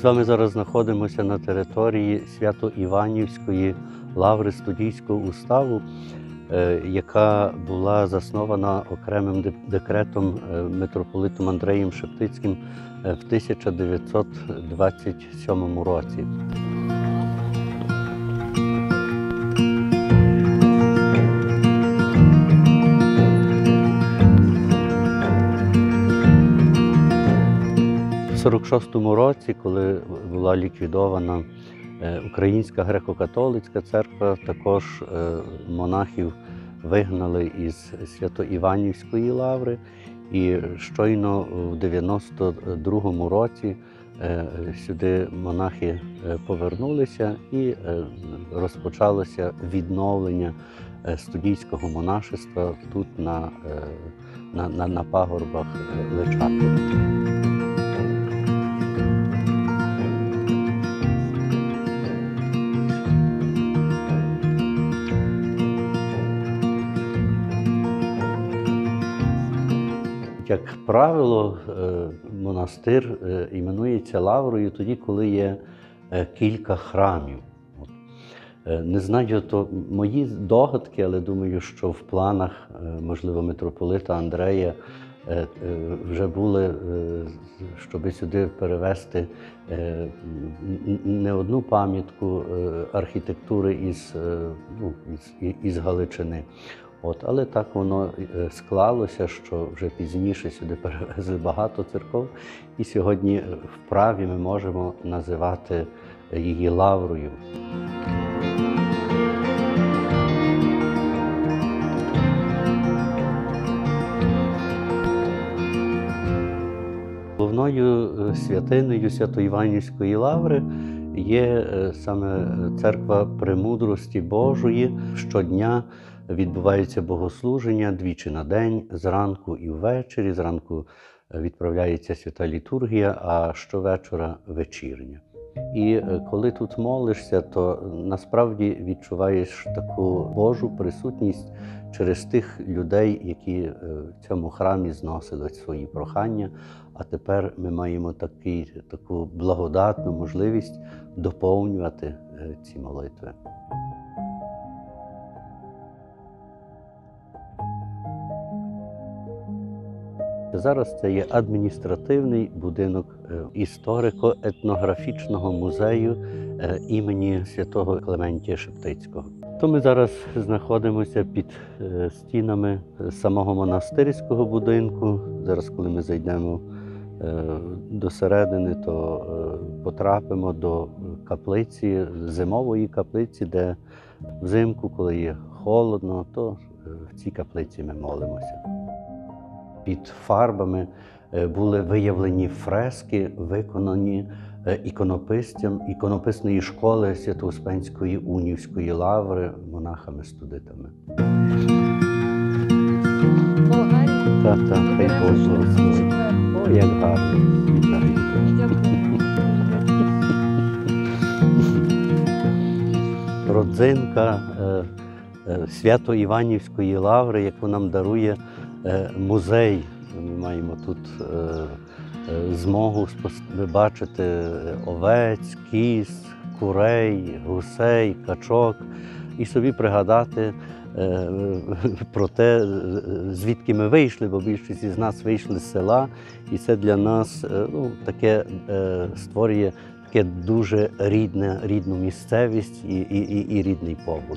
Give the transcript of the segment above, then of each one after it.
з вами зараз знаходимося на території Свято-Іванівської лаври студійського уставу, яка була заснована окремим декретом митрополитом Андреєм Шептицьким в 1927 році. У 46-му році, коли була ліквідована Українська греко-католицька церква, також монахів вигнали із Свято-Іванівської лаври. І щойно в 92-му році сюди монахи повернулися і розпочалося відновлення студійського монашества тут на пагорбах Личакова. Як правило, монастир іменується лаврою тоді, коли є кілька храмів. Не знаю, то мої догадки, але думаю, що в планах, можливо, митрополита Андрея вже були, щоб сюди перевести не одну пам'ятку архітектури із Галичини. Але так воно склалося, що вже пізніше сюди перевезли багато церков, і сьогодні вправі ми можемо називати її лаврою. Головною святиною Свято-Іванівської лаври є саме церква Премудрості Божої. Щодня відбувається богослуження двічі на день, зранку і ввечері. Зранку відправляється свята літургія, а щовечора вечірня. І коли тут молишся, то насправді відчуваєш таку Божу присутність через тих людей, які в цьому храмі зносили свої прохання. А тепер ми маємо таку благодатну можливість доповнювати ці молитви. Зараз це є адміністративний будинок історико-етнографічного музею імені святого Клементія Шептицького. То ми зараз знаходимося під стінами самого монастирського будинку. Зараз, коли ми зайдемо до середини, то потрапимо до каплиці, зимової каплиці, де взимку, коли є холодно, то в цій каплиці ми молимося. Під фарбами були виявлені фрески, виконані іконописцям іконописної школи Свято-Успенської унівської лаври монахами-студитами. Так, хай Бог благословить. О, як гарно. Вітаю. Родзинка Свято-Іванівської лаври, яку нам дарує музей. Ми маємо тут змогу бачити овець, кіз, курей, гусей, качок і собі пригадати про те, звідки ми вийшли, бо більшість із нас вийшли з села, і це для нас таке створює таке дуже рідну місцевість і рідний побут.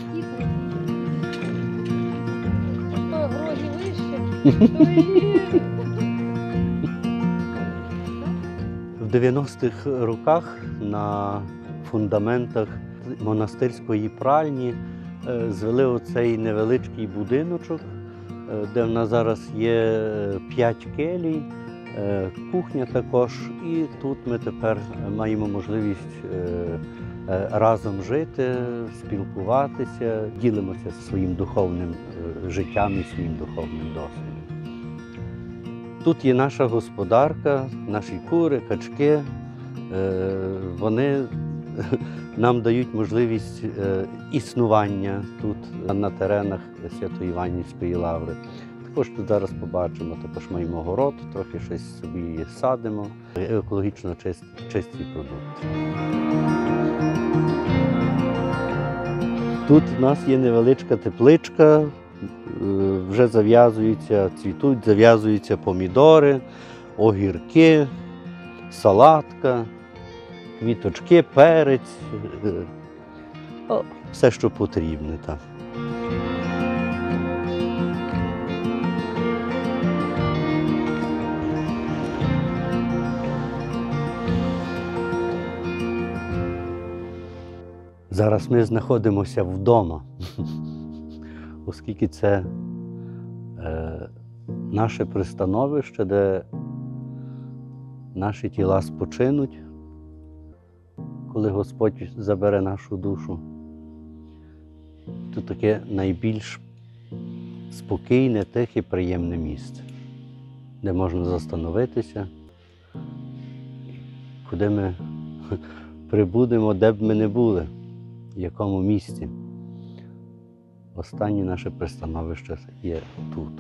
В 90-х роках на фундаментах монастирської пральні звели оцей невеличкий будиночок, де в нас зараз є 5 келій, кухня також. І тут ми тепер маємо можливість разом жити, спілкуватися, ділимося своїм духовним життям і своїм духовним досвідом. Тут є наша господарка, наші кури, качки. Вони нам дають можливість існування тут на теренах Свято-Іванівської лаври. Також тут зараз побачимо, також маємо город, трохи щось собі садимо. Екологічно чисті продукти. Тут у нас є невеличка тепличка, вже зав'язуються помідори, огірки, салатка, квіточки, перець, все, що потрібне. Так. Зараз ми знаходимося вдома, оскільки це наше пристановище, де наші тіла спочинуть, коли Господь забере нашу душу. Тут таке найбільш спокійне, тихе, приємне місце, де можна застановитися, куди ми прибудемо, де б ми не були, в якому місці. Останнє наше пристановище є тут.